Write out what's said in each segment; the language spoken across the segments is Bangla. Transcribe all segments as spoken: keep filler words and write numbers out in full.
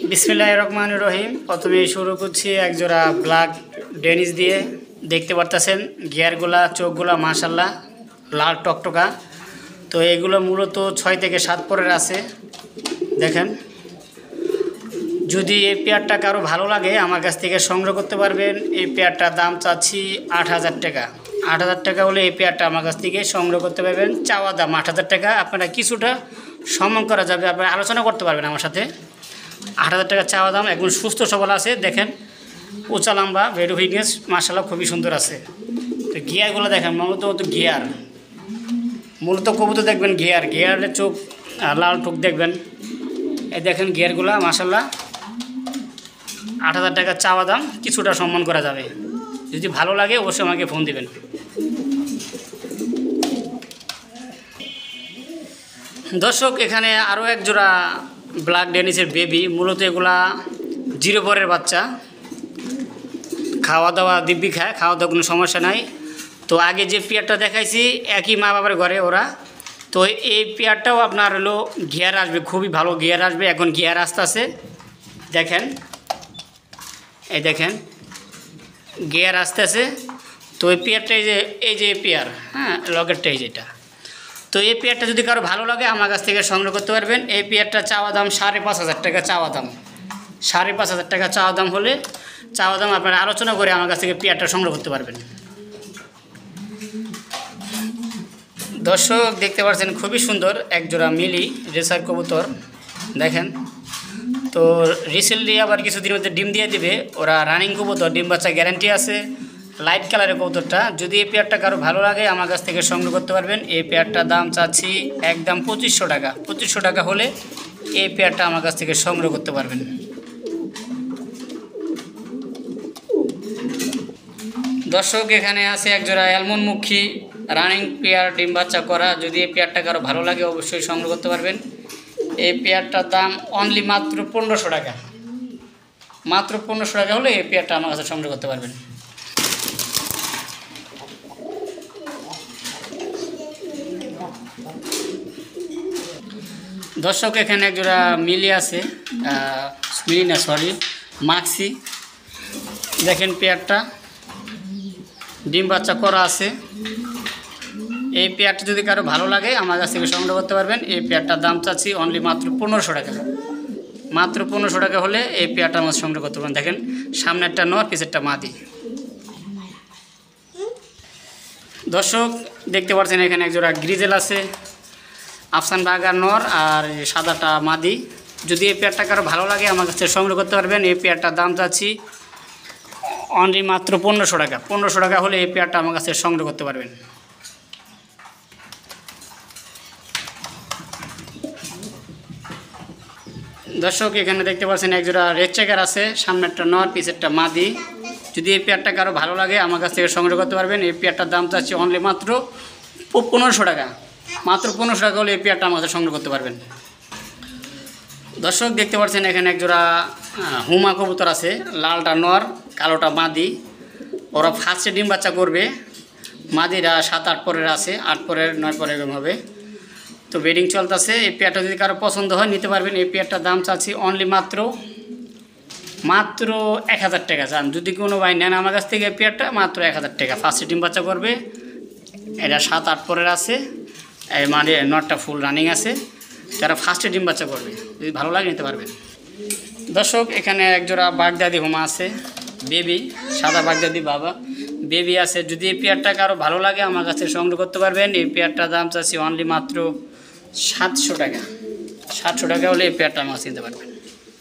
বিসমিল্লাহির রহমানির রহিম। প্রথমে শুরু করছি এক জোড়া ব্ল্যাক ডেনিশ দিয়ে। দেখতে পারতেছেন গিয়ারগুলা চোখগুলা মাশাল্লাহ লাল টকটকা। তো এগুলো মূলত ছয় থেকে সাত পরের আছে। দেখেন, যদি এই পেয়ারটা কারো ভালো লাগে আমার কাছ থেকে সংগ্রহ করতে পারবেন। এই পেয়ারটার দাম চাচ্ছি আট হাজার টাকা। আট হাজার টাকা হলে এই পেয়ারটা আমার কাছ থেকে সংগ্রহ করতে পারবেন। চাওয়া দাম আট হাজার টাকা। আপনারা কিছুটা সম্মান করা যাবে, আপনারা আলোচনা করতে পারবেন আমার সাথে। আট হাজার টাকা চাওয়া দাম। একদম সুস্থ সবল আছে, দেখেন উঁচা লম্বা ভেরি ফিটনেস মাশাআল্লাহ খুবই সুন্দর আছে। তো গিয়ারগুলো দেখেন, মূলত তো গিয়ার মূলত কবুতর দেখবেন গিয়ার গিয়ারের চোখ লাল টুক দেখবেন। এই দেখেন গিয়ারগুলো মাশাআল্লাহ। আট হাজার টাকা চাওয়া দাম, কিছুটা সম্মান করা যাবে। যদি ভালো লাগে অবশ্যই আমাকে ফোন দিবেন। দর্শক, এখানে আরও এক জোড়া ব্ল্যাক ডেনিসের বেবি। মূলত এগুলা জিরো পরের বাচ্চা, খাওয়া দাওয়া দিব্যি খায়, খাওয়া দাওয়া কোনো সমস্যা নাই। তো আগে যে পেয়ারটা দেখাইছি একই মা বাবার ঘরে ওরা। তো এই পেয়ারটাও আপনার হলো গিয়ার আসবে, খুবই ভালো গিয়ার আসবে। এখন গিয়ার আসতে আছে, দেখেন এই দেখেন গিয়ার আসতে আছে। তো এই পেয়ারটা এই যে এই যে পেয়ার, হ্যাঁ লগেরটা এই যেটা। তো এই পেয়ারটা যদি কারো ভালো লাগে আমার কাছ থেকে সংগ্রহ করতে পারবেন। এই পেয়ারটা চাওয়া দাম সাড়ে পাঁচ হাজার টাকা চাওয়া দাম। সাড়ে পাঁচ হাজার টাকা চাওয়া দাম হলে চাওয়া দাম আপনারা আলোচনা করে আমার কাছ থেকে পেয়ারটা সংগ্রহ করতে পারবেন। দর্শক দেখতে পাচ্ছেন খুবই সুন্দর এক জোড়া মিলি রেসার কবুতর, দেখেন। তো রিসেন্টলি আবার কিছুদিনের মধ্যে ডিম দিয়ে দিবে ওরা। রানিং কবুতর, ডিম বাচ্চা গ্যারান্টি আছে। লাইট কালারের কবুতরটা। যদি এই পেয়ারটা কারো ভালো লাগে আমার কাছ থেকে সংগ্রহ করতে পারবেন। এই পেয়ারটার দাম চাচ্ছি একদম পঁচিশশো টাকা। পঁচিশশো টাকা হলে এই পেয়ারটা আমার কাছ থেকে সংগ্রহ করতে পারবেন। দর্শক, এখানে আছে এক জোড়া অ্যালমন্ডমুখী রানিং পেয়ার, ডিম বাচ্চা করা। যদি এই পেয়ারটা কারো ভালো লাগে অবশ্যই সংগ্রহ করতে পারবেন। এই পেয়ারটার দাম অনলি মাত্র পনেরোশো টাকা। মাত্র পনেরোশো টাকা হলে এই পেয়ারটা আমার কাছে সংগ্রহ করতে পারবেন। দর্শক, এখানে এক জোড়া মিলি আছে, মিলি না সরি মাক্সি। দেখেন পেয়ারটা ডিম বাচ্চা করা আছে। এই পেয়ারটা যদি কারো ভালো লাগে আমার কাছ থেকে সংগ্রহ করতে পারবেন। এই পেয়ারটার দাম চাচ্ছি অনলি মাত্র পনেরোশো টাকা। মাত্র পনেরোশো টাকা হলে এই পেয়ারটা আমার সংগ্রহ করতে পারবেন। দেখেন সামনেরটা নর, পিছেরটা মাদি। দর্শক দেখতে পাচ্ছেন এখানে এক জোড়া গ্রিজেল আছে, আফসান বাগার নর আর সাদাটা মাদি। যদি এই পেয়ারটা কারো ভালো লাগে আমার কাছে সংগ্রহ করতে পারবেন। এই পেয়ারটার দাম চাচ্ছি অনলি মাত্র পনেরোশো টাকা। পনেরোশো টাকা হলে এই পেয়ারটা আমার কাছে সংগ্রহ করতে পারবেন। দর্শক, এখানে দেখতে পাচ্ছেন এক জোড়া রেড চেকার আছে, সামনেরটা নর, পিছেরটা মাদি। যদি এই পেয়ারটা কারো ভালো লাগে আমার কাছ থেকে সংগ্রহ করতে পারবেন। এই পেয়ারটার দাম চাচ্ছি অনলি মাত্র পনেরোশো টাকা। মাত্র পনেরোশো টাকা হলে এই পেয়ারটা আমার কাছে সংগ্রহ করতে পারবেন। দর্শক দেখতে পাচ্ছেন এখানে এক জোড়া হুমা কবুতর আছে, লালটা নর, কালোটা মাদি। ওরা ফার্স্টে ডিম বাচ্চা করবে। মাদিরা সাত আট পরের আছে, আট পরের নয় পরের এরকম হবে। তো বেডিং চলতেছে। এই পেয়ারটা যদি কারো পছন্দ হয় নিতে পারবেন। এই পেয়ারটার দাম চাচ্ছি অনলি মাত্র মাত্র এক হাজার টাকা। চান যদি কোনো ভাই নেন আমার কাছ থেকে এই পেয়ারটা মাত্র এক হাজার টাকা। ফার্স্টে ডিম বাচ্চা করবে, এটা সাত আট পরের আছে, এই মানে নটটা ফুল রানিং আছে। যারা ফার্স্টে ডিম বাচ্চা করবে যদি ভালো লাগে নিতে পারবেন। দর্শক, এখানে একজোড়া বাগদাদি হুমা আছে, বেবি, সাদা বাগদাদি বাবা বেবি আছে। যদি এই পেয়ারটা কারো ভালো লাগে আমার কাছে সংগ্রহ করতে পারবেন। এই পেয়ারটার দাম চাচ্ছি অনলি মাত্র সাতশো টাকা। সাতশো টাকা হলে এই পেয়ারটা আমার কিনতে পারবেন।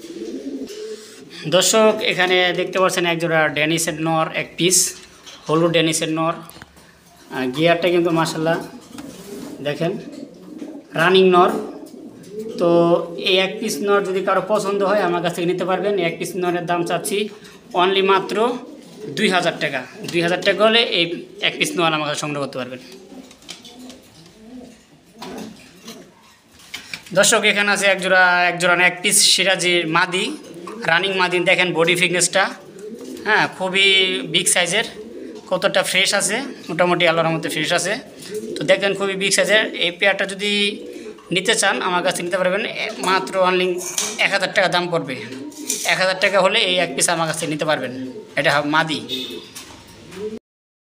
দর্শক, এখানে দেখতে পাচ্ছেন একজোড়া ডেনিসের নর, এক পিস হলুদ ডেনিসের নর। গিয়ারটা কিন্তু মাশাআল্লাহ দেখেন রানিং নর। তো এই এক পিস নর যদি কারো পছন্দ হয় আমার কাছ থেকে নিতে পারবেন। এক পিস নরের দাম চাচ্ছি অনলি মাত্র দুই হাজার টাকা। দুই হাজার টাকা হলে এই এক পিস নর আমার কাছে সংগ্রহ করতে পারবেন। দর্শক, এখানে আছে একজোড়া একজোড়া এক পিস সিরাজির মাদি, রানিং মাদি। দেখেন বডি ফিটনেসটা, হ্যাঁ খুবই বিগ সাইজের। কতটা ফ্রেশ আছে, মোটামুটি আল্লাহর মধ্যে ফ্রেশ আছে। তো দেখেন খুবই বিগ সাইজের। এই পেয়ারটা যদি নিতে চান আমার কাছে নিতে পারবেন, এ- মাত্র অনলি এক হাজার টাকা দাম পড়বে। এক হাজার টাকা হলে এই এক পিস আমার কাছে নিতে পারবেন। এটা হবে মাদি।